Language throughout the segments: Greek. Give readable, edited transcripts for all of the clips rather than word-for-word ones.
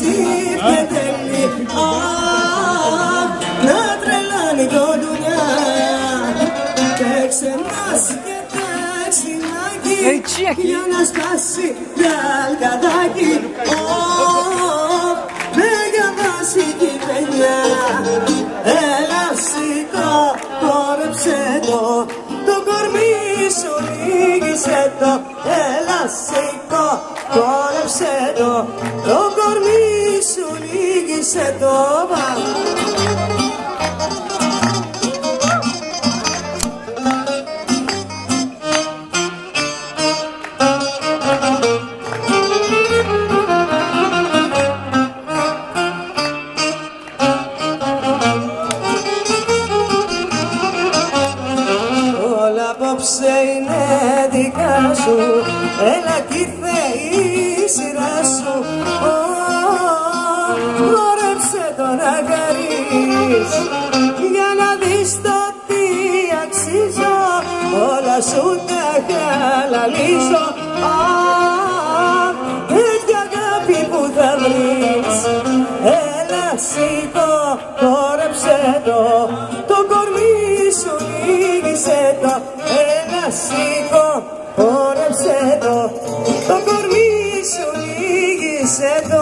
και τέλει. Να τρελάνει το δουλειά. Τέξενας και τέξινάκι για να σπάσει γαλγαδάκι. Με διαβάσει τη παιδιά. Έλα σηκώ, χόρεψε το. Το κορμί σου λύγησε το. Έλα σηκώ, χόρεψε το. Το κορμί σου λύγησε το. Απόψε είναι δικά σου, έλα κι ήρθε η σειρά σου. Χόρεψε το να χαρείς, για να δεις το τι αξίζω. Όλα σου τα χαλαλίζω, τέτοια αγάπη που θα βρεις. Έλα σηκώ, χόρεψε το. Το κορμί σου λύγησε το. Έλα σηκώ, χόρεψε το. Το κορμί σου λύγησε το.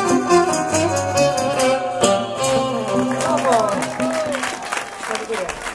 Vamos.